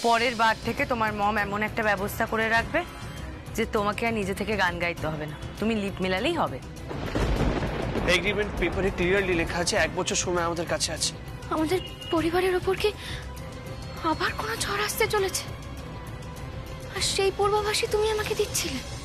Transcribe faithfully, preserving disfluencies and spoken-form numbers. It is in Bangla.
পরের বার থেকে তোমার মম এমন একটা ব্যবস্থা করে রাখবে যে তোমাকে আর নিজে থেকে গান গাইতে হবে না, তুমি লিপ মিলালেই হবে। এগ্রিমেন্ট পেপারে ক্লিয়ারলি লেখা আছে এক বছর সময় আমাদের কাছে আছে। আমাদের পরিবারের ওপর কি আবার কোনো ঝড় আসতে চলেছে? আর সেই পূর্বাভাসই তুমি আমাকে দিচ্ছিলে?